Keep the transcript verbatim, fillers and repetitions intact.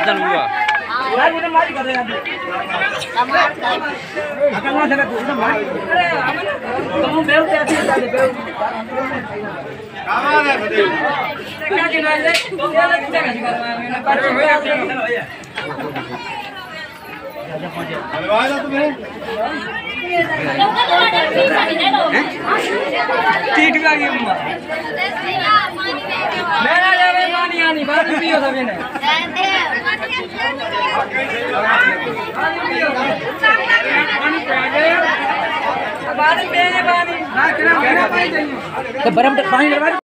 अर्जन हुआ ठीक लगी मेरा जावे पानी आनी बाद में पियो सब ने पानी पे पानी ना किना पानी चाहिए तो बरम पानी